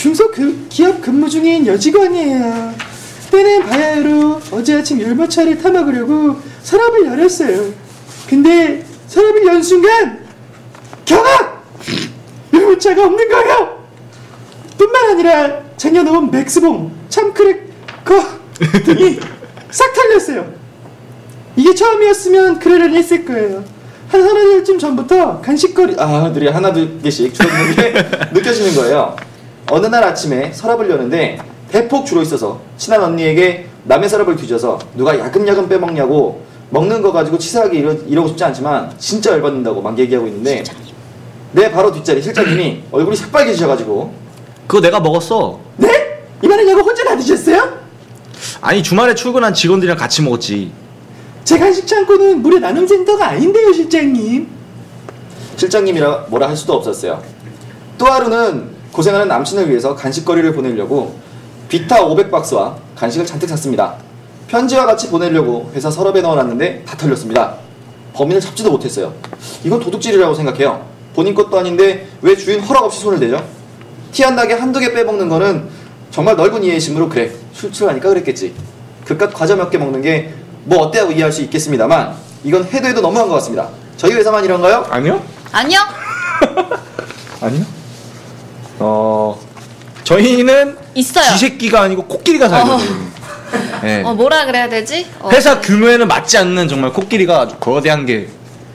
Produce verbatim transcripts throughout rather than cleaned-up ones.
중소 그, 기업 근무 중인 여직원이에요. 때는 바야흐로 어제 아침 열마차를 타먹으려고 서랍을 열었어요. 근데 서랍을 연 순간 경악! 열마차가 없는 거예요. 뿐만 아니라 쟁여놓은 맥스봉, 참크래커 등이 싹 털렸어요. 이게 처음이었으면 그러려니 했을 거예요. 한 서너 달쯤 전부터 간식거리 아들이 하나 두 개씩 줄어드는 게 느껴지는 거예요. 어느 날 아침에 서랍을 여는데 대폭 줄어 있어서 친한 언니에게 남의 서랍을 뒤져서 누가 야금야금 빼먹냐고 먹는 거 가지고 치사하게 이러, 이러고 싶지 않지만 진짜 열받는다고 막 얘기하고 있는데 내 바로 뒷자리 실장님이 얼굴이 새빨개지셔가지고 그거 내가 먹었어. 네? 이번엔 이거 혼자 다 드셨어요? 아니 주말에 출근한 직원들이랑 같이 먹었지. 제 간식 창고는 무료 나눔센터가 아닌데요, 실장님. 실장님이라 뭐라 할 수도 없었어요. 또 하루는 고생하는 남친을 위해서 간식거리를 보내려고 비타 오백 박스와 간식을 잔뜩 샀습니다. 편지와 같이 보내려고 회사 서랍에 넣어놨는데 다 털렸습니다. 범인을 잡지도 못했어요. 이건 도둑질이라고 생각해요. 본인 것도 아닌데 왜 주인 허락 없이 손을 대죠? 티 안 나게 한두 개 빼먹는 거는 정말 넓은 이해심으로 그래 출출하니까 그랬겠지. 그깟 과자 몇 개 먹는 게 뭐 어때 하고 이해할 수 있겠습니다만 이건 해도 해도 너무한 것 같습니다. 저희 회사만 이런가요? 아니요. 아니요. 아니요. 어 저희는 있어요. 쥐새끼가 아니고 코끼리가 살거든요. 어. 네. 어, 뭐라 그래야 되지? 어. 회사 규모에는 맞지 않는 정말 코끼리가 아주 거대한 게.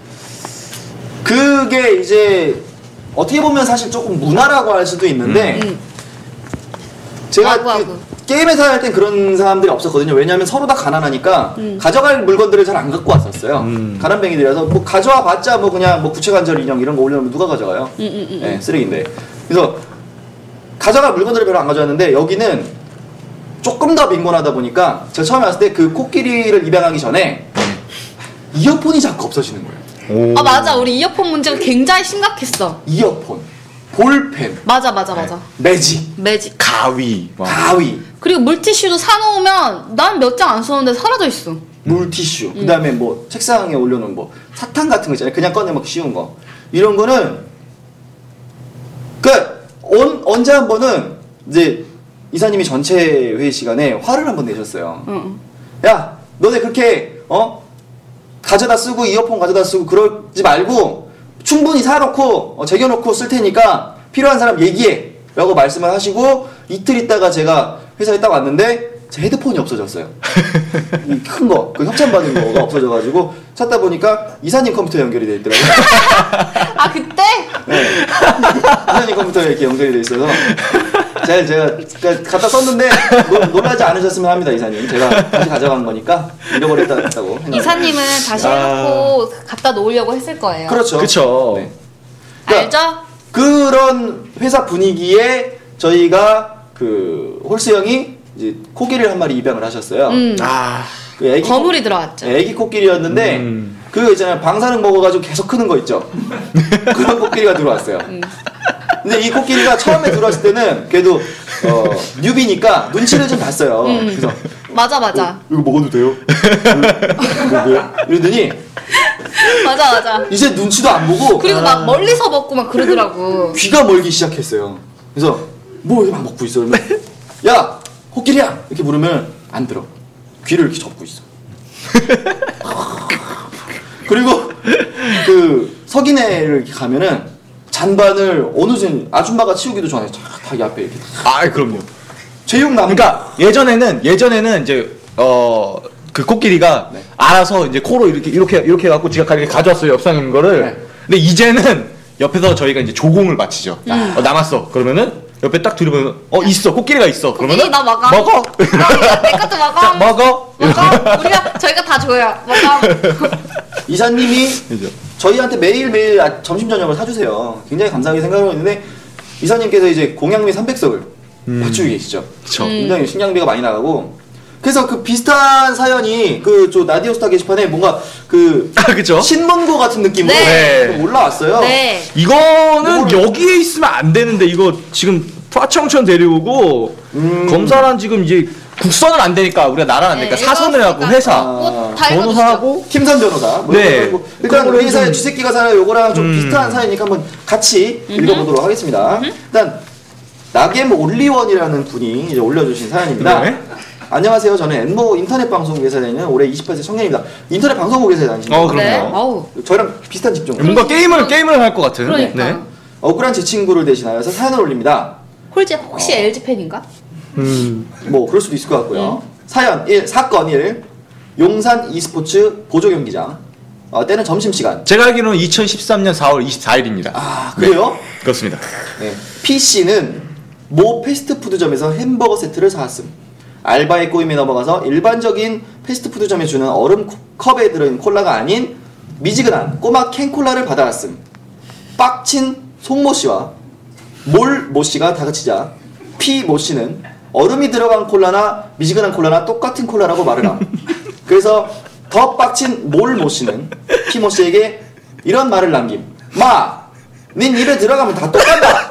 그게 이제 어떻게 보면 사실 조금 문화라고 할 수도 있는데 음. 제가 아구, 아구. 그 게임 회사 할 땐 그런 사람들이 없었거든요. 왜냐하면 서로 다 가난하니까 음. 가져갈 물건들을 잘 안 갖고 왔었어요. 음. 가난뱅이들이라서 뭐 가져와 봤자 뭐 그냥 뭐 구체관절 인형 이런 거 올려놓으면 누가 가져가요? 음, 음, 음. 네, 쓰레기인데. 그래서 가져갈 물건들을 별로 안 가져왔는데 여기는 조금 더 빈곤하다 보니까 제가 처음에 왔을 때 그 코끼리를 입양하기 전에 이어폰이 자꾸 없어지는 거예요. 오. 아 맞아, 우리 이어폰 문제가 굉장히 심각했어. 이어폰, 볼펜, 맞아 맞아 맞아. 매직, 매직, 가위. 와. 가위, 그리고 물티슈도 사놓으면 난 몇 장 안 썼는데 사라져 있어. 물티슈, 그 다음에 뭐 책상에 올려놓은 뭐 사탕 같은 거 있잖아요. 그냥 꺼내 먹기 쉬운 거. 이런 거는 그 언, 언제 한 번은 이제 이사님이 전체 회의 시간에 화를 한 번 내셨어요. 응. 야, 너네 그렇게 어 가져다 쓰고 이어폰 가져다 쓰고 그러지 말고 충분히 사놓고 어, 쟁여놓고 쓸 테니까 필요한 사람 얘기해 라고 말씀을 하시고 이틀 있다가 제가 회사에 딱 왔는데 제 헤드폰이 없어졌어요. 이 큰 거, 그 협찬받은 거가 없어져가지고 찾다 보니까 이사님 컴퓨터에 연결이 돼 있더라고요. 아 그때? 네. 이사님 컴퓨터에 이렇게 연결이 돼 있어서 제가, 제가 그러니까 갖다 썼는데 노, 놀라지 않으셨으면 합니다. 이사님, 제가 다시 가져간 거니까 잃어버렸다고 생각합니다. 이사님은 다시 해놓고 갖다 놓으려고 했을 거예요. 그렇죠. 그쵸. 네. 그러니까 알죠? 그런 회사 분위기에 저희가 그 홀스 형이 이제 코끼리를 한 마리 입양을 하셨어요. 음. 아. 그 애기 거물이 코, 들어왔죠. 애기 코끼리였는데 음. 그거 있잖아요. 방사능 먹어가지고 계속 크는 거 있죠. 그런 코끼리가 들어왔어요. 음. 근데 이 코끼리가 처음에 들어왔을 때는 그래도 어, 뉴비니까 눈치를 좀 봤어요. 음. 그래서 맞아 맞아. 어, 이거 먹어도 돼요? 이거 뭐야? 이러더니 맞아 맞아. 이제 눈치도 안 보고 그리고 막 멀리서 먹고 막 그러더라고. 귀가 멀기 시작했어요. 그래서 뭐 이렇게 막 먹고 있어. 그러면 야 코끼리야 이렇게 부르면 안 들어. 귀를 이렇게 접고 있어. 그리고 그 석인회를 이렇게 가면은 잔반을 어느 전 아줌마가 치우기도 전에 다 옆에 이렇게 아, 그럼요. 제육 나무. 그러니까 예전에는 예전에는 이제 어 그 코끼리가 네. 알아서 이제 코로 이렇게 이렇게 이렇게 해갖고 지가 이렇게 가져왔어요, 옆상에 있는 거를. 네. 근데 이제는 옆에서 저희가 이제 조공을 마치죠. 음. 어, 남았어. 그러면은 옆에 딱 들으면 어 있어, 코끼리가 있어. 그러면은 코끼리 나 먹어. 먹어. 내 것도 먹어. 자, 먹어. 먹어. 우리가 저희가 다 줘요. 먹어. 이사님이 그죠. 저희한테 매일매일 아- 점심 저녁을 사주세요. 굉장히 감사하게 생각하고 있는데 이사님께서 이제 공양미 삼백석을 음. 받치고 계시죠. 그쵸. 음. 굉장히 식량비가 많이 나가고 그래서 그 비슷한 사연이 그 저 라디오스타 게시판에 뭔가 그 아, 그쵸. 신문고 같은 느낌으로 네. 좀 올라왔어요. 네. 이거는 이거를- 여기에 있으면 안 되는데 이거 지금 화청천 데려오고 음. 검사란 지금 이제 국선은 안 되니까 우리가 나라는 안 되니까 네, 사선을 하고 읽었으니까. 회사 뭐 다 읽어주시죠. 변호사하고 김선 변호사. 뭐 네. 이런 거 하고. 일단 그런 우리 걸로 회사의 좀- 쥐새끼가 사는 요거랑 좀 음. 비슷한 사연이니까 한번 같이 읽어보도록 하겠습니다. 일단 나겜 올리원이라는 분이 이제 올려주신 사연입니다. 네. 안녕하세요. 저는 엠모 인터넷 방송국에서 다니는 올해 이십팔 세 청년입니다. 인터넷 방송국에서 다니시는 어, 거예요? 그럼요. 네. 아우. 저랑 비슷한 직종. 뭔가 게임을 게임을 할 것 같은. 그러니까. 네. 억울한 제 친구를 대신하여서 사연을 올립니다. 홀지 혹시 엘지 팬인가? 음. 뭐 그럴 수도 있을 것 같고요. 사연 일, 사건 일. 용산 e스포츠 보조 경기장. 어, 때는 점심시간. 제가 알기로는 이천십삼 년 사월 이십사일입니다. 아, 그래요? 네, 그렇습니다. 네. P씨는 모 패스트푸드점에서 햄버거 세트를 사왔음. 알바의 꼬임에 넘어가서 일반적인 패스트푸드점에 주는 얼음 컵에 들어있는 콜라가 아닌 미지근한 꼬막 캔콜라를 받아왔음. 빡친 송모씨와 몰모씨가 다그치자 P모씨는 얼음이 들어간 콜라나 미지근한 콜라나 똑같은 콜라라고 말을 함. 그래서 더 빡친 몰모씨는 P모씨에게 이런 말을 남김. 마! 닌 입에 들어가면 다 똑같다!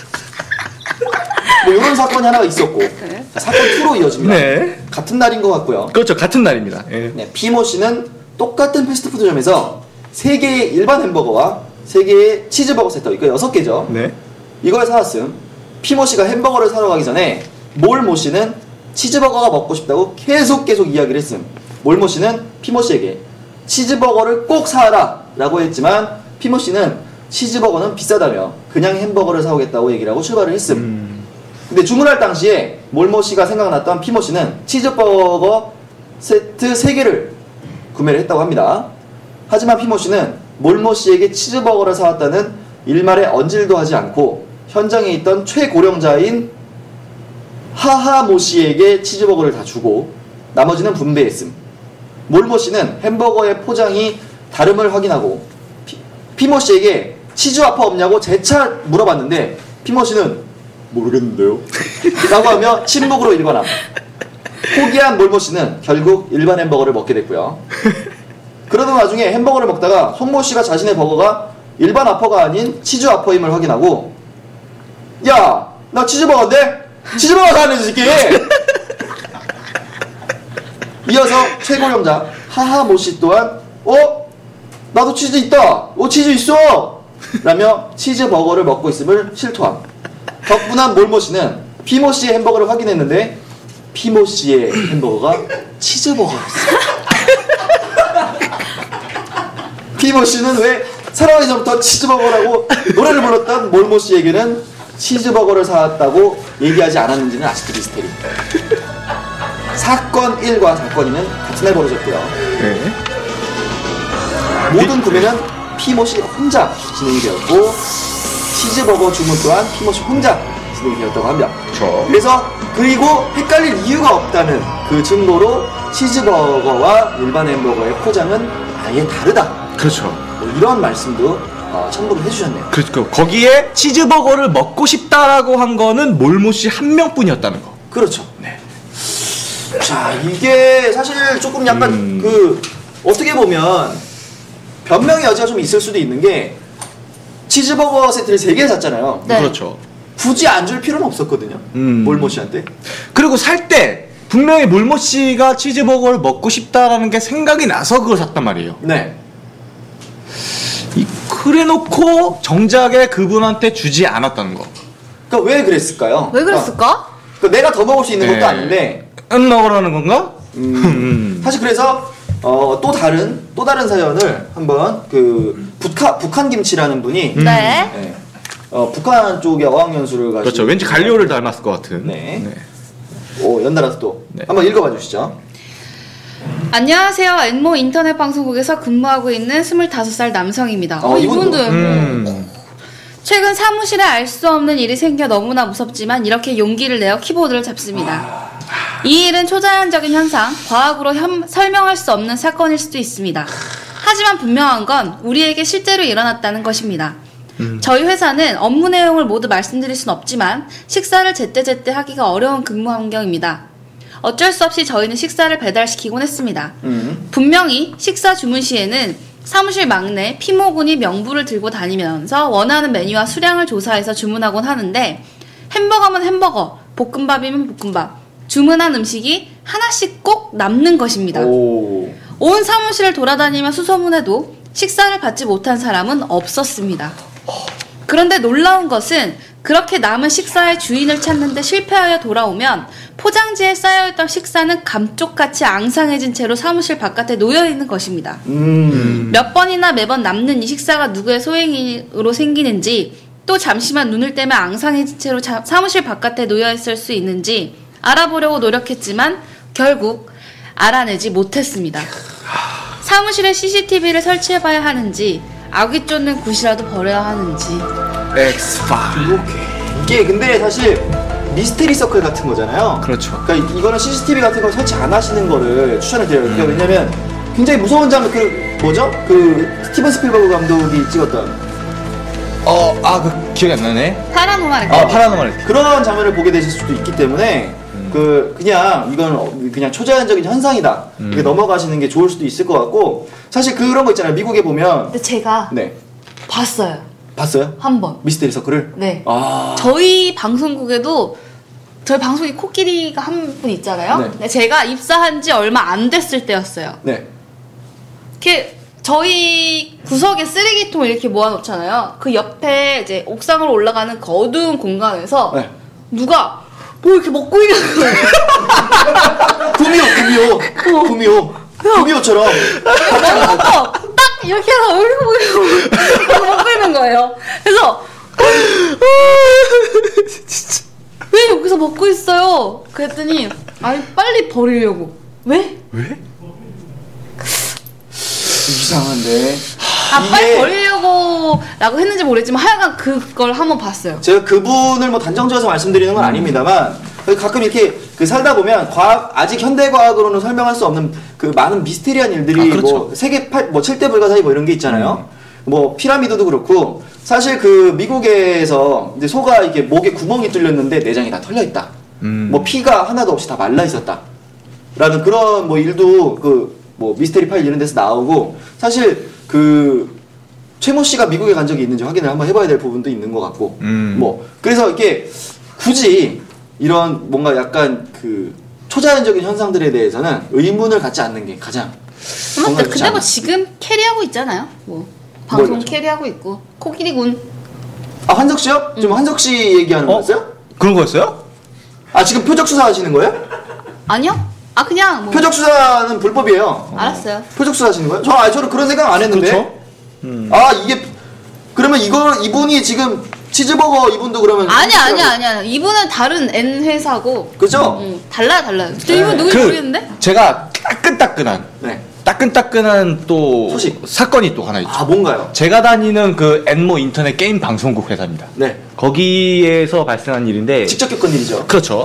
뭐 이런 사건이 하나가 있었고 네. 사건 이로 이어집니다. 네. 같은 날인 것 같고요. 그렇죠. 같은 날입니다. 예. 네, P모씨는 똑같은 패스트푸드점에서 세 개의 일반 햄버거와 세 개의 치즈버거 세트, 이거 여섯 개죠. 네. 이걸 사왔음. P모씨가 햄버거를 사러 가기 전에 몰모씨는 치즈버거가 먹고 싶다고 계속 계속 이야기를 했음. 몰모씨는 P모씨에게 치즈버거를 꼭 사라 라고 했지만 P모씨는 치즈버거는 비싸다며 그냥 햄버거를 사오겠다고 얘기를 하고 출발을 했음. 음. 근데 주문할 당시에 몰모씨가 생각났던 P모씨는 치즈버거 세트 세 개를 구매를 했다고 합니다. 하지만 P모씨는 몰모씨에게 치즈버거를 사왔다는 일말에 언질도 하지 않고 현장에 있던 최고령자인 하하모씨에게 치즈버거를 다 주고 나머지는 분배했음. 몰모씨는 햄버거의 포장이 다름을 확인하고 피, P모씨에게 치즈 와퍼 없냐고 재차 물어봤는데 P모씨는 모르겠는데요 라고 하며 침묵으로 일관함. 포기한 몰모씨는 결국 일반 햄버거를 먹게 됐고요. 그러던 와중에 햄버거를 먹다가 송모씨가 자신의 버거가 일반 와퍼가 아닌 치즈 와퍼임을 확인하고 야! 나 치즈버거인데? 치즈버거 사는 새끼! 이어서 최고령자 하하모씨 또한 어? 나도 치즈 있다! 어 치즈 있어! 라며 치즈버거를 먹고 있음을 실토함. 덕분한 몰모씨는 P모씨의 햄버거를 확인했는데 P모씨의 햄버거가 치즈버거였어. P모씨는 왜 살아가기 전부터 치즈버거라고 노래를 불렀던 몰모씨에게는 치즈버거를 사왔다고 얘기하지 않았는지는 아직도 미스테리. 사건 일과 사건 이는 같은 날 벌어졌고요. 네. 모든 구매는 P모씨 혼자 진행이 되었고 치즈버거 주문 또한 P모씨 혼자 진행이 되었다고 합니다. 그렇죠. 그래서 그리고 헷갈릴 이유가 없다는 그 증거로 치즈버거와 일반 햄버거의 포장은 아예 다르다. 그렇죠. 뭐 이런 말씀도 어, 첨부를 해주셨네요. 그렇죠. 거기에 치즈버거를 먹고 싶다라고 한 거는 몰모씨 한 명뿐이었다는 거. 그렇죠. 네. 자, 이게 사실 조금 약간 음. 그 어떻게 보면 변명의 여지가 좀 있을 수도 있는 게 치즈버거 세트를 세 개 샀잖아요. 네. 그렇죠. 굳이 안 줄 필요는 없었거든요. 음. 몰모씨한테. 그리고 살 때 분명히 몰모씨가 치즈버거를 먹고 싶다라는 게 생각이 나서 그걸 샀단 말이에요. 네. 이 그래놓고 정작에 그분한테 주지 않았다는 거. 그러니까 왜 그랬을까요? 왜 그랬을까? 그러니까 내가 더 먹을 수 있는 것도 네. 아닌데 안 먹으라는 건가? 음, 사실 그래서 어, 또 다른 또 다른 사연을 한번 그 북한 북한 김치라는 분이 음. 네. 네, 어, 북한 쪽에 어학연수를 가시고 그렇죠. 왠지 갈리오를 닮았을 것 같은. 네. 오, 연달아서 또 네. 한번 읽어봐 주시죠. 안녕하세요. 엠모 인터넷 방송국에서 근무하고 있는 스물다섯 살 남성입니다. 어, 어, 이분도. 이분도 음. 최근 사무실에 알 수 없는 일이 생겨 너무나 무섭지만 이렇게 용기를 내어 키보드를 잡습니다. 이 일은 초자연적인 현상, 과학으로 현, 설명할 수 없는 사건일 수도 있습니다. 하지만 분명한 건 우리에게 실제로 일어났다는 것입니다. 음. 저희 회사는 업무 내용을 모두 말씀드릴 순 없지만 식사를 제때제때 하기가 어려운 근무 환경입니다. 어쩔 수 없이 저희는 식사를 배달시키곤 했습니다. 음. 분명히 식사 주문 시에는 사무실 막내 피모군이 명부를 들고 다니면서 원하는 메뉴와 수량을 조사해서 주문하곤 하는데 햄버거면 햄버거, 볶음밥이면 볶음밥, 주문한 음식이 하나씩 꼭 남는 것입니다. 오. 온 사무실을 돌아다니며 수소문해도 식사를 받지 못한 사람은 없었습니다. 그런데 놀라운 것은 그렇게 남은 식사의 주인을 찾는데 실패하여 돌아오면 포장지에 쌓여있던 식사는 감쪽같이 앙상해진 채로 사무실 바깥에 놓여있는 것입니다. 음. 몇 번이나 매번 남는 이 식사가 누구의 소행으로 생기는지, 또 잠시만 눈을 떼면 앙상해진 채로 자, 사무실 바깥에 놓여있을 수 있는지 알아보려고 노력했지만 결국 알아내지 못했습니다. 사무실에 씨씨티비를 설치해봐야 하는지, 아귀 쫓는 굿이라도 버려야 하는지. 엑스파일. 이게 근데 사실 미스테리 서클 같은 거잖아요. 그렇죠. 그러니까 이거는 씨씨티비 같은 걸 설치 안 하시는 거를 추천을 드려요. 그러니까 왜냐면 굉장히 무서운 장면, 그 뭐죠? 그 스티븐 스필버그 감독이 찍었던 어, 아, 그 기억이 안 나네. 파라노말 아, 파라노말. 그런 장면을 보게 되실 수도 있기 때문에 음. 그 그냥 이건 그냥 초자연적인 현상이다. 음. 이렇게 넘어가시는 게 좋을 수도 있을 것 같고, 사실 그런 거 있잖아요. 미국에 보면 근데 제가 네 봤어요. 봤어요? 한 번. 미스테리 서클을? 네. 아 저희 방송국에도 저희 방송에 코끼리가 한 분 있잖아요. 네. 근데 제가 입사한 지 얼마 안 됐을 때였어요. 네. 이렇게 저희 구석에 쓰레기통 이렇게 모아놓잖아요. 그 옆에 이제 옥상으로 올라가는 그 어두운 공간에서 네. 누가 뭐 이렇게 먹고 있는 거예요. 구미호 구미호 구미호 구미호처럼 먹는 거 딱 이렇게 해서 이렇게 먹고 있는 거예요. 그래서 왜 여기서 먹고 있어요? 그랬더니 아니 빨리 버리려고. 왜? 왜? 이상한데. 아 빨리 이게 버리려고 라고 했는지 모르겠지만 하여간 그걸 한번 봤어요. 제가 그분을 뭐 단정지어서 말씀드리는 건 아닙니다만 가끔 이렇게 그 살다 보면 과학, 아직 현대 과학으로는 설명할 수 없는 그 많은 미스테리한 일들이 아, 그렇죠. 뭐 세계 팔, 뭐 칠 대 불가사의 뭐 이런 게 있잖아요. 뭐 피라미드도 그렇고, 사실 그 미국에서 이제 소가 이게 목에 구멍이 뚫렸는데 내장이 다 털려 있다. 음. 뭐 피가 하나도 없이 다 말라 있었다. 라는 그런 뭐 일도 그 뭐 미스테리 파일 이런 데서 나오고, 사실 그 최모 씨가 미국에 간 적이 있는지 확인을 한번 해봐야 될 부분도 있는 것 같고, 음. 뭐 그래서 이렇게 굳이 이런 뭔가 약간 그 초자연적인 현상들에 대해서는 의문을 갖지 않는 게 가장 근데, 건강에 좋지 근데 뭐 않나. 지금 캐리하고 있잖아요. 뭐 방송 뭘요? 캐리하고 있고 코끼리군. 아 환석 씨요? 지금 환석 씨 얘기하는 어? 거였어요? 그런 거였어요? 아 지금 표적 수사 하시는 거예요? 아니요? 아 그냥 뭐 표적 수사는 불법이에요. 알았어요. 표적 수사 하시는 거예요? 저 아, 저는 그런 생각 안 했는데. 그렇죠. 음. 아 이게 그러면 이거 이분이 지금 치즈버거 이분도 그러면 아니 아니 아니 아니 이분은 다른 N 회사고. 그죠? 응, 달라요 달라요. 근데 네. 이분 누군지 모르겠는데? 제가 따끈따끈한 네. 따끈따끈한 또 소식. 사건이 또 하나 있죠. 아 뭔가요? 제가 다니는 그 엔모 인터넷 게임 방송국 회사입니다. 네. 거기에서 발생한 일인데 직접 겪은 일이죠. 그렇죠.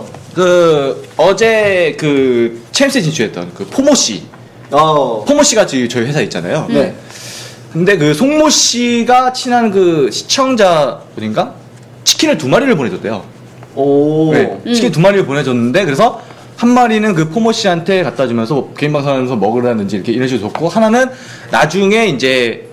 그 어제 그 챔스에 진출했던 그 포모 씨, 어. 포모 씨가 지금 저희 회사에 있잖아요. 네. 근데 그 송모 씨가 친한 그 시청자분인가 치킨을 두 마리를 보내줬대요. 오. 네, 음. 치킨 두 마리를 보내줬는데 그래서 한 마리는 그 포모 씨한테 갖다 주면서 개인 방송하면서 먹으라든지 이렇게 이런 식으로 줬고, 하나는 나중에 이제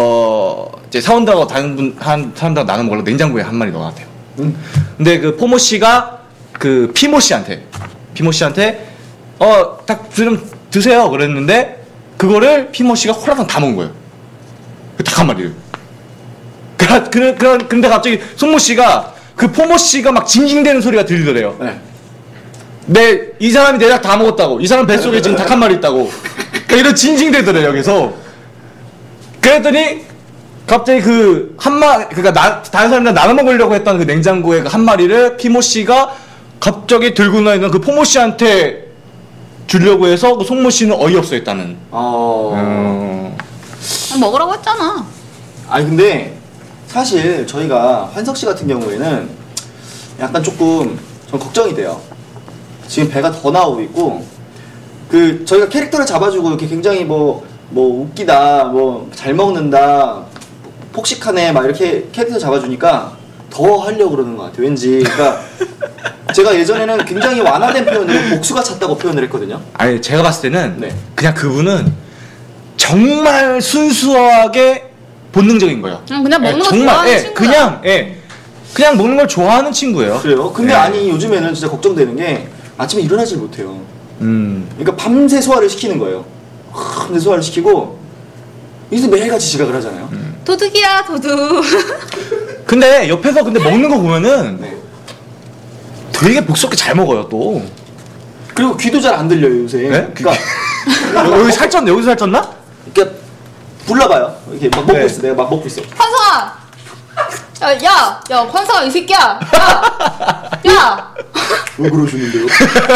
어 이제 사원들하고 다른 분 한 사람들하고 나눠 먹으려고 냉장고에 한 마리 넣어놨대요. 음. 근데 그 포모 씨가 그 피모 씨한테 피모 씨한테 어 딱 좀 드세요 그랬는데 그거를 피모 씨가 홀라당 다 먹은 거예요. 그 닭 한 마리를. 그런 그런 그런 근데 갑자기 송모 씨가 그 포모 씨가 막 징징대는 소리가 들리더래요. 네. 내 이 사람이 내 닭 다 먹었다고. 이 사람 뱃속에 지금 닭 한 마리 있다고. 그러니까 이런 징징대더래요 여기서. 그랬더니 갑자기 그 한 마 그러니까 나, 다른 사람들 나눠 먹으려고 했던 그 냉장고에 그 한 마리를 피모 씨가 갑자기 들고 나 있는 그 포모 씨한테 주려고 해서 그 송모 씨는 어이없어 했다는. 어. 어... 먹으라고 했잖아. 아니 근데 사실 저희가 환석 씨 같은 경우에는 약간 조금 전 걱정이 돼요. 지금 배가 더 나오고 있고, 그 저희가 캐릭터를 잡아주고 이렇게 굉장히 뭐 뭐 웃기다, 뭐 잘 먹는다, 폭식하네 막 이렇게 캐릭터 잡아주니까 더 하려고 그러는 것 같아요. 왠지 그러니까 제가 예전에는 굉장히 완화된 표현으로 복수가 찼다고 표현을 했거든요. 아니 제가 봤을 때는 네. 그냥 그분은 정말 순수하게 본능적인 거예요. 응, 그냥 먹는 거 정말, 좋아하는 예, 친구야. 그냥 예, 그냥 먹는 걸 좋아하는 친구예요. 그래요? 근데 네. 아니 요즘에는 진짜 걱정되는 게 아침에 일어나질 못해요. 음. 그러니까 밤새 소화를 시키는 거예요. 밤새 소화를 시키고 이제 매일같이 지각을 하잖아요. 음. 도둑이야 도둑. 근데 옆에서 근데 먹는 거 보면은 네. 되게 복스럽게 잘 먹어요 또. 그리고 귀도 잘 안 들려요 요새. 네? 그러니까 여기 살쪘나? 여기서 살쪘나? 그러니까 불러봐요. 이렇게 막 먹고 네. 있어. 내가 막 먹고 있어. 환상아! 야, 야, 야, 환상아, 이 새끼야! 야! 야! 왜 그러시는데요?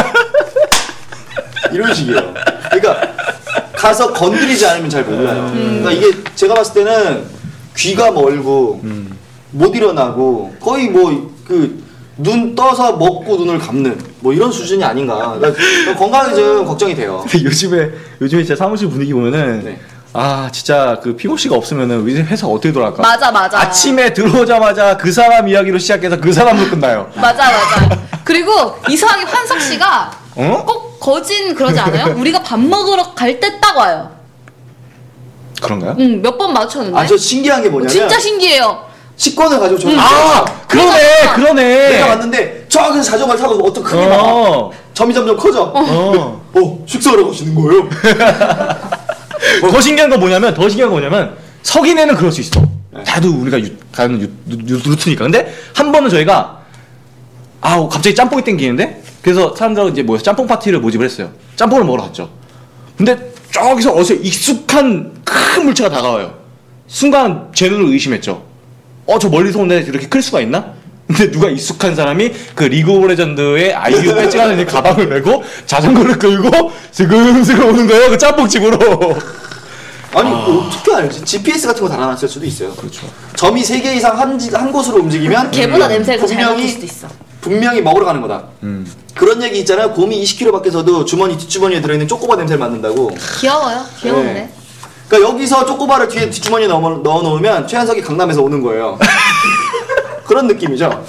이런 식이에요. 그러니까 가서 건드리지 않으면 잘 몰라요. 음. 그러니까 이게 제가 봤을 때는 귀가 멀고 음. 못 일어나고 거의 뭐 그 눈 떠서 먹고 눈을 감는 뭐 이런 수준이 아닌가. 그러니까 건강이 좀 걱정이 돼요. 근데 요즘에 요즘에 진짜 사무실 분위기 보면은 네. 아 진짜 그 피고 씨가 없으면은 우리 회사 어떻게 돌아갈까? 맞아, 맞아. 아침에 들어오자마자 그 사람 이야기로 시작해서 그 사람으로 끝나요. 맞아, 맞아. 그리고 이상하게 환석 씨가 어? 꼭 거진 그러지 않아요? 우리가 밥 먹으러 갈 때 딱 와요. 그런가요? 응, 몇 번 맞췄는데. 아 저 신기한 게 뭐냐면 진짜 신기해요. 식권을 가지고 저는 아 그러네 그러네. 내가 왔는데 저기서 자전거를 타고 어떤 크게 막 어. 점이 점점 커져. 어. 어 식사하러 가시는 거예요? 더 신기한 건 뭐냐면 더 신기한 건 뭐냐면 석인에는 그럴 수 있어. 다도 우리가 유, 가는 유, 유, 유, 루트니까. 근데 한 번은 저희가 아 갑자기 짬뽕이 땡기는데 그래서 사람들하고 이제 모여서 짬뽕 파티를 모집을 했어요. 짬뽕을 먹으러 갔죠. 근데 저기서 어디서 익숙한 큰 물체가 다가와요. 순간 제 눈을 의심했죠. 어 저 멀리서 오는데 이렇게 클 수가 있나? 근데 누가 익숙한 사람이 그 리그 오브 레전드의 아이유 배지가 되는 가방을 메고 자전거를 끌고 슬금슬금 오는 거예요. 그 짬뽕집으로. 아니 어떻게 알지? 지피에스 같은 거 달아놨을 수도 있어요. 그렇죠. 점이 세 개 이상 한, 지- 한 곳으로 움직이면 걔보다 음, 냄새가 잘 맡을 분명히 수도 있어. 분명히 먹으러 가는 거다. 음. 그런 얘기 있잖아요. 곰이 이십 킬로그램 밖에서도 주머니 뒷주머니에 들어있는 쪼꼬바 냄새를 맡는다고. 귀여워요. 귀여운데. 네. 그러니까 여기서 쪼꼬바를 뒤에 뒷주머니에 넣어, 넣어놓으면 최한석이 강남에서 오는 거예요. 그런 느낌이죠.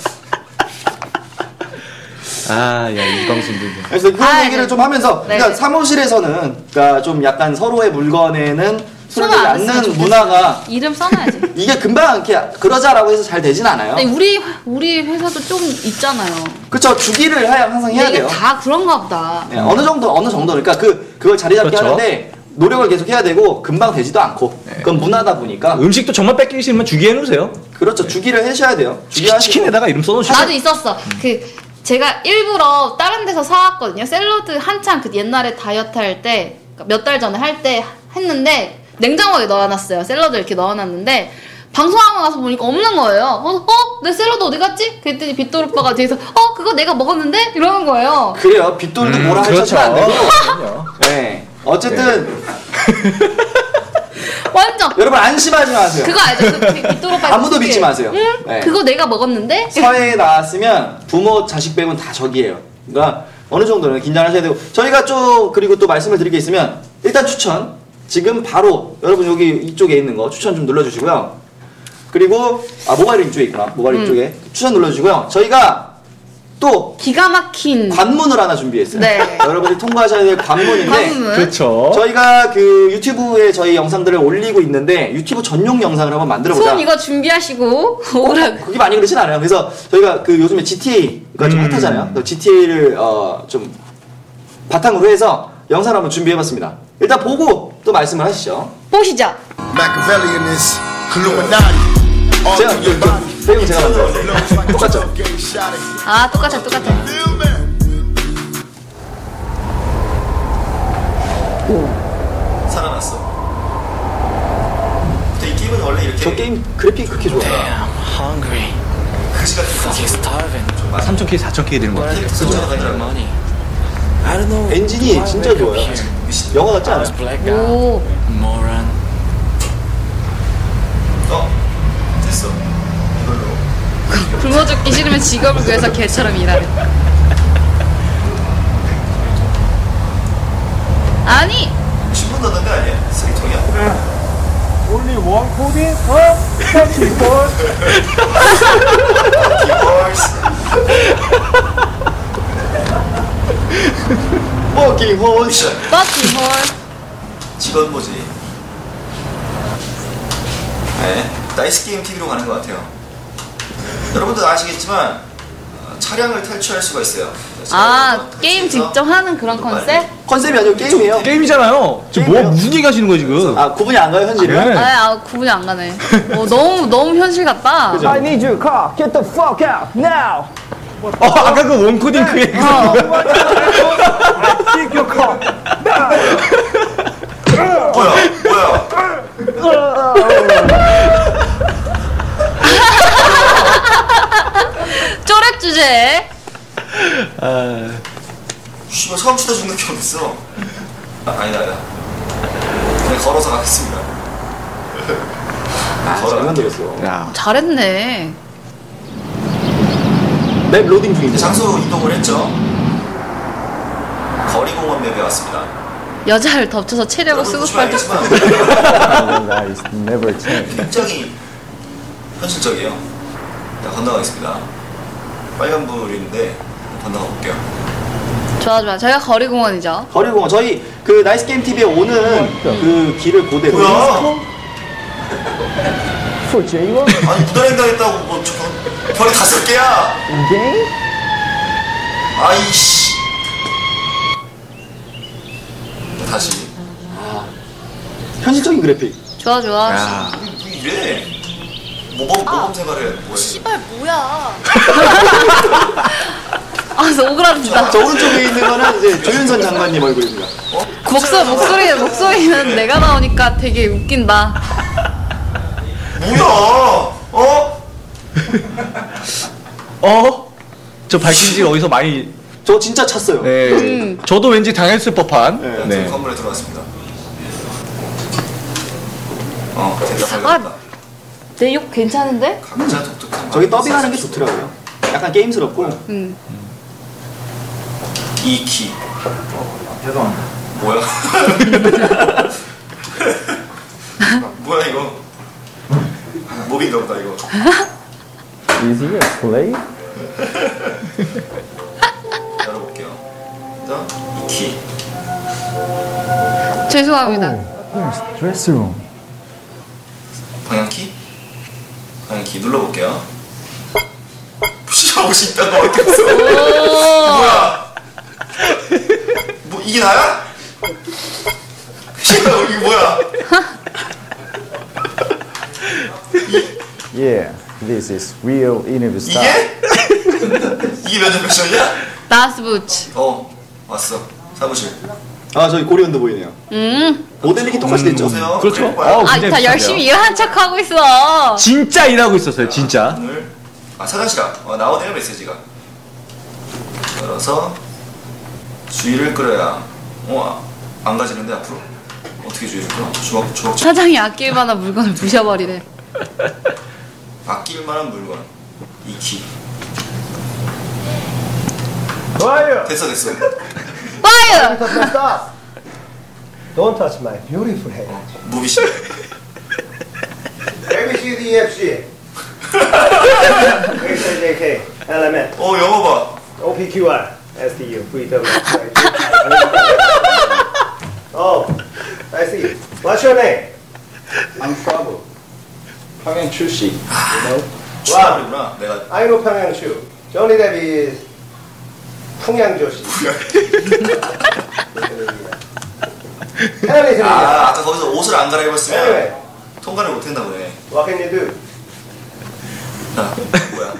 아, 야, 이 방송도. 그래서 그런 아, 얘기를 네. 좀 하면서 네. 그러니까 사무실에서는 그러니까 좀 약간 서로의 물건에는 손을 손을 안 안 쓰면 넣는 좋겠어. 문화가 이름 써놔야지. 이게 금방 이렇게 그러자라고 해서 잘 되진 않아요. 근데 우리 우리 회사도 좀 있잖아요. 그렇죠. 주기를 해야 항상 해야 근데 이게 돼요. 다 그런가 보다. 네, 어느 정도 어느 정도 그러니까 그 그걸 자리 잡게 그렇죠. 하는데 노력을 계속 해야 되고 금방 되지도 않고 그건 문화다 보니까 음식도 정말 뺏기기 싫으면 주기해 놓으세요. 그렇죠. 주기를 하셔야 돼요. 주기 치킨, 하시고 치킨에다가 이름 써놓으시죠. 나도 있었어. 그 제가 일부러 다른 데서 사왔거든요. 샐러드 한창 그 옛날에 다이어트 할 때 몇 달 전에 할 때 했는데 냉장고에 넣어놨어요. 샐러드 이렇게 넣어놨는데 방송하고 나서 보니까 없는 거예요. 어? 어? 내 샐러드 어디 갔지? 그랬더니 빗돌 오빠가 뒤에서 어? 그거 내가 먹었는데? 이러는 거예요. 그래요. 빗돌도 음, 뭐라 그렇죠. 하셔도 안 되고. 그럼요. 네. 어쨌든 완전 여러분 안심하지 마세요. 그거 알죠? 그 빗돌 오빠 아무도 믿지 마세요. 응? 네. 그거 내가 먹었는데? 사회에 나왔으면 부모 자식 빼곤 다 적이에요. 그러니까 어느 정도는 긴장하셔야 되고 저희가 좀 그리고 또 말씀을 드릴 게 있으면 일단 추천 지금 바로 여러분 여기 이쪽에 있는 거 추천 좀 눌러주시고요. 그리고 아 모바일 이쪽에 있구나. 모바일 음. 이쪽에 추천 눌러주시고요. 저희가 또 기가 막힌 관문을 하나 준비했어요. 네. 여러분이 통과하셔야 될 관문인데 관문. 그렇죠. 저희가 그 유튜브에 저희 영상들을 올리고 있는데 유튜브 전용 영상을 한번 만들어보자. 손 이거 준비하시고 오라고. 그게 많이 그렇진 않아요. 그래서 저희가 그 요즘에 지티에이가 좀 음. 핫하잖아요. 그래서 지티에이를 어, 좀 바탕으로 해서 영상을 한번 준비해봤습니다. 일단 보고 또 말씀을 하시죠. 보시죠. Machiavellian is Illuminati. All 제가 through your 그, body. 그 배경 제가 만들었어요. 똑같죠? Game shot it. 아 똑같아 똑같아. Feel me? 살아났어. 이 게임은 원래 이렇게 저 게임 그래픽 그렇게 좋아. hungry. 그지 같은 Fucking starving. 삼천 킬, 사천 킬이 되는 거 Where 같아요. did I get my money? I don't know. 엔진이 why I 진짜 wake up 좋아요. here. 영화 같지 I 않아요? was blacked out. 오. Moron. 어? 됐어. 이걸로. 굶어 죽기 싫으면 직업을 구해서 개처럼 일하래. 아니 십 분 넣는 거 아니야? 쓰레기통이야? Only one coding per thirty four. 워킹 홀스. 버티 홀. 직원 보지. 네, 나이스 게임 티비로 가는 것 같아요. 여러분도 아시겠지만 어, 차량을 탈취할 수가 있어요. 아 게임 직접 하는 그런 컨셉? 컨셉이 아니고 게임이에요. 게임이잖아요. 지금 뭐 무슨 얘기 하시는 거예요 지금? 아 구분이 안 가요 현실이랑? 네. 아, 아 구분이 안 가네. 어, 너무 너무 현실 같다. 그죠? I need your car. Get the fuck out now. 어 아까 그 원코딩 그 얘기. 어. Take your car. 뭐야 뭐야? 쪼랩 주제. 씨발 처음 치다 죽는 게 어딨어? 아, 아니다 아니다. 그냥 걸어서 가겠습니다. 아, 잘 만들었어. 야. 잘했네. 맵 로딩 중인데 장소 이동을 했죠. 거리공원 맵에 왔습니다. 여자를 덮쳐서 체력을 쓰고 싶을 때. Guys, never change. 굉장히 현실적이에요. 자, 건너가겠습니다. 빨간불인데 건너가 볼게요. 좋아 좋아. 저희가 거리공원이죠. 거리공원 저희 그 나이스 게임 티비에 오는 그 길을 고대로. 뭐야? 솔직히 이거 아니 무단횡단했다고 뭐 저거 벌이 다섯 개야. 게임? 아이씨. 다시. 아, 현실적인 그래픽. 좋아 좋아. 야. 뭐 이래? 모범 모범 생활해 뭐해? 씨발 뭐야? 아, 저 오그라든다. 저 오른쪽에 있는 거는 이제 조윤선 장관님 얼굴입니다. 어? 목소리 목소리 목소리는 내가 나오니까 되게 웃긴다. 뭐야? 어? 어? 저 밝힌 지 어디서 많이. 저 진짜 찼어요. 네. 음. 저도 왠지 당했을 법한. 네. 네. 네. 건물에 들어왔습니다. 어, 됐다. 아, 걸렸다. 내 욕 괜찮은데? 각자 독특한. 저기 더빙하는 게 좋더라고요. 약간 게임스럽고. 응. 이 키. 죄송합니다. 뭐야? 뭐야 이거? 목인가 보다 이거. Is he a slave? 열어볼게요. 자, 이 키. 죄송합니다. Here's dress room. 방향키? 방향키 눌러볼게요. 푸시하고 싶다가 어땠어? 뭐야? 뭐 이게 나야? 푸시하고 이게 뭐야? Yeah, this is real interview style. 이게? 이게 몇 년 패션이야? 나스부츠. 어, 왔어. 사무실. 아, 저기 고리온도 보이네요. 음. 모델링이 똑같이 됐죠? 보세요. 그렇죠. 어, 어, 아, 굉장히 다 비슷하네요. 열심히 일하는 척 하고 있어. 진짜 일하고 있었어요, 진짜. 오늘 아 화장실 앞. 어, 나오네요 메시지가. 열어서 주의를 끌어야. 어, 안 가지는데 앞으로. 어떻게 주의를 끌어? 주먹 주먹. 사장이 아낄 만한 물건을 부셔버리네. 아낄 만한 물건. 이 키. Fire! 됐어 됐어. 파이어! Stop! Don't touch my beautiful head. 무비씨. A B C D E F G. X Y Z K L M N 어 영어 봐. O P Q R S T U V W Oh, I see. What's your name? I'm trouble. 평양 출시. Wow. 출시구나. 내가. I know 평양추. Johnny Depp is 풍양조시. 캐나리 아 아까 거기서 옷을 안 갈아입었으면 Anyway, 통과를 못했나 보네. what can you do? 나 뭐야?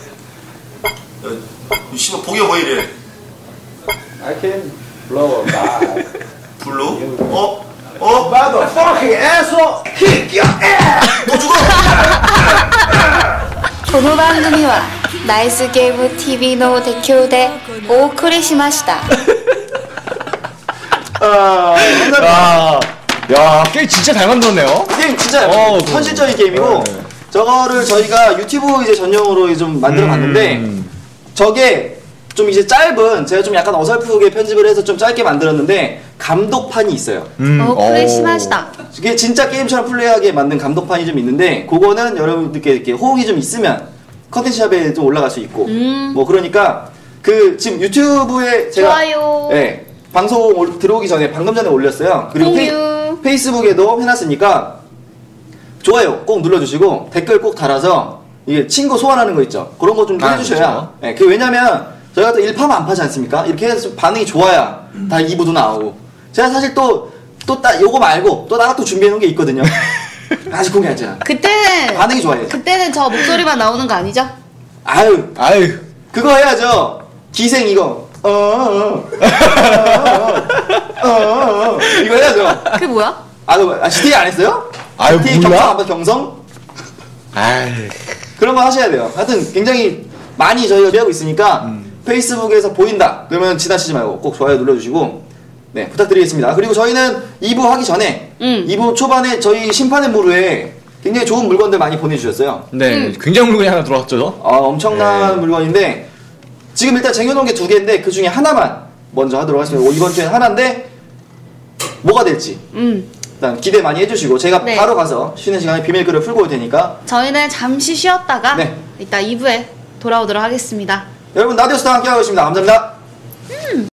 이 씨발 보기가 뭐 이래? I can blow a bar. 블루? 어? 어? Motherfucking asshole! Kick your ass! 또 죽어! この番組はナイスゲーム 티비 の提供でお送りしました 아, 아, 야, 게임 진짜 잘 만들었네요. 게임 진짜 어, 현실적인 게임이고 네. 저거를 저희가 유튜브 이제 전용으로 좀 만들어 봤는데 음. 저게 좀 이제 짧은 제가 좀 약간 어설프게 편집을 해서 좀 짧게 만들었는데 감독판이 있어요. 음, 어, 크리시마시다. 이게 진짜 게임처럼 플레이하게 만든 감독판이 좀 있는데 그거는 여러분들께 이렇게 호응이 좀 있으면 컨텐츠 샵에 좀 올라갈 수 있고 음. 뭐 그러니까 그 지금 유튜브에 제가 좋아요. 네, 방송 올- 들어오기 전에 방금 전에 올렸어요. 그리고 페이, 공유. 페이스북에도 해놨으니까 좋아요 꼭 눌러주시고 댓글 꼭 달아서 이게 친구 소환하는 거 있죠. 그런 거 좀 아, 해주셔야. 그렇죠. 네, 그 왜냐면 저희가 또 일파만 안 파지 않습니까? 이렇게 해서 좀 반응이 좋아야 다 이 부도 나오고. 제가 사실 또 또 딱 요거 말고 또 나가 또 준비해 놓은 게 있거든요. 아직 공개하지 않아. 그때는 반응이 좋아요. 그때는 저 목소리만 나오는 거 아니죠? 아유, 아유. 그거 해야죠. 기생 이거. 어, 어, 어, 어, 어, 어. 이거 해야죠. 그게 뭐야? 아, 너 아, 지티에이 안 했어요? 아유, 지티에이 몰라? 경성 안 봐, 경성? 아유. 그런 거 하셔야 돼요. 하여튼 굉장히 많이 저희가 준비하고 있으니까 음. 페이스북에서 보인다. 그러면 지나치지 말고 꼭 좋아요 눌러주시고 네 부탁드리겠습니다. 그리고 저희는 이 부 하기 전에 음. 이 부 초반에 저희 심판의 무르에 굉장히 좋은 물건들 많이 보내주셨어요. 네, 음. 굉장히 물건이 하나 들어왔죠. 어, 엄청난 네. 물건인데 지금 일단 쟁여놓은 게 두 개인데 그 중에 하나만 먼저 하도록 하겠습니다. 이번 주에는 하나인데 뭐가 될지 음. 일단 기대 많이 해주시고 제가 네. 바로 가서 쉬는 시간에 비밀글을 풀고 올 테니까 저희는 잠시 쉬었다가 네. 이따 이 부에 돌아오도록 하겠습니다. 여러분 라디오스타 함께하고 있습니다. 감사합니다.